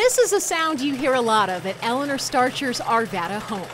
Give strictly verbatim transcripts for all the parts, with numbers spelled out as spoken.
This is a sound you hear a lot of at Eleanor Starcher's Arvada home.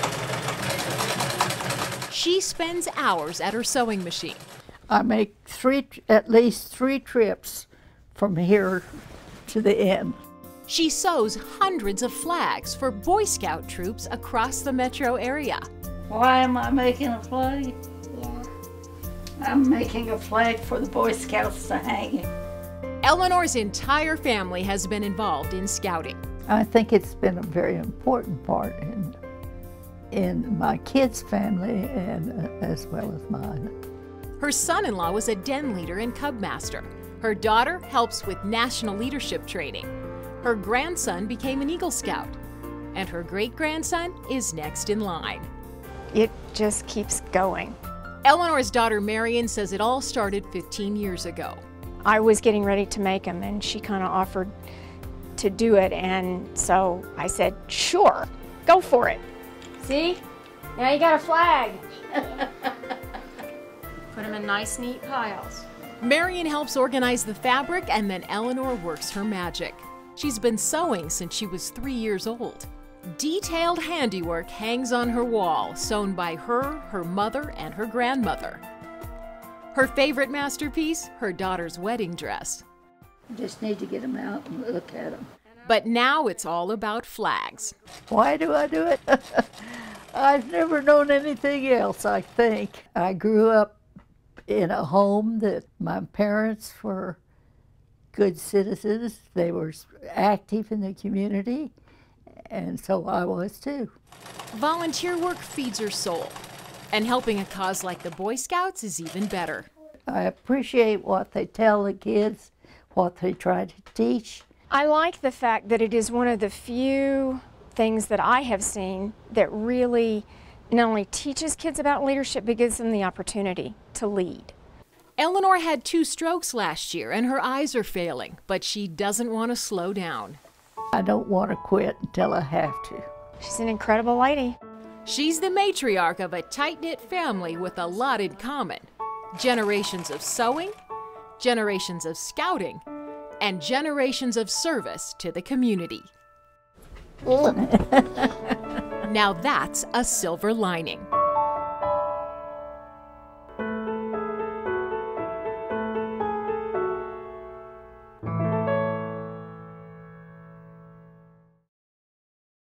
She spends hours at her sewing machine. I make three, at least three trips from here to the end. She sews hundreds of flags for Boy Scout troops across the metro area. Why am I making a flag? Yeah. I'm making a flag for the Boy Scouts to hang it. Eleanor's entire family has been involved in scouting. I think it's been a very important part in, in my kids' family and uh, as well as mine. Her son-in-law was a den leader and cub master. Her daughter helps with national leadership training. Her grandson became an Eagle Scout. And her great-grandson is next in line. It just keeps going. Eleanor's daughter Marion says it all started fifteen years ago. I was getting ready to make them, and she kind of offered to do it, and so I said, sure, go for it. See? Now you got a flag. Put them in nice, neat piles. Marion helps organize the fabric, and then Eleanor works her magic. She's been sewing since she was three years old. Detailed handiwork hangs on her wall, sewn by her, her mother, and her grandmother. Her favorite masterpiece, her daughter's wedding dress. I just need to get them out and look at them. But now it's all about flags. Why do I do it? I've never known anything else, I think. I grew up in a home that my parents were good citizens. They were active in the community, and so I was too. Volunteer work feeds her soul, and helping a cause like the Boy Scouts is even better. I appreciate what they tell the kids, what they try to teach. I like the fact that it is one of the few things that I have seen that really not only teaches kids about leadership, but gives them the opportunity to lead. Eleanor had two strokes last year and her eyes are failing, but she doesn't want to slow down. I don't want to quit until I have to. She's an incredible lady. She's the matriarch of a tight-knit family with a lot in common. Generations of sewing, generations of scouting, and generations of service to the community. Now that's a silver lining.